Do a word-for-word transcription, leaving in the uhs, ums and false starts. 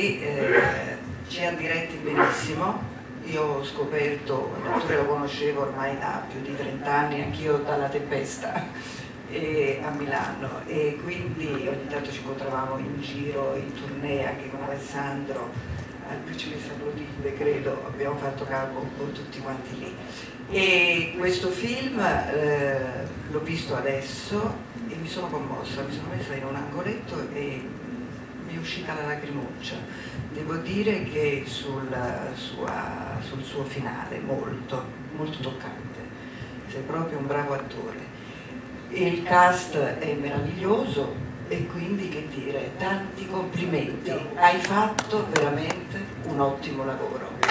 e eh, ci hanno diretti benissimo. Io ho scoperto, l'attore lo conoscevo ormai da più di trent'anni, anch'io dalla Tempesta e, a Milano, e quindi ogni tanto ci incontravamo in giro, in tournée anche con Alessandro, al Principessa Clotilde credo, abbiamo fatto capo un po' tutti quanti lì. E questo film eh, l'ho visto adesso e mi sono commossa, mi sono messa in un angoletto e mi è uscita la lacrimuccia. Devo dire che sul, sua, sul suo finale, molto, molto toccante. Sei proprio un bravo attore. Il cast è meraviglioso e quindi, che dire, tanti complimenti. Hai fatto veramente un ottimo lavoro.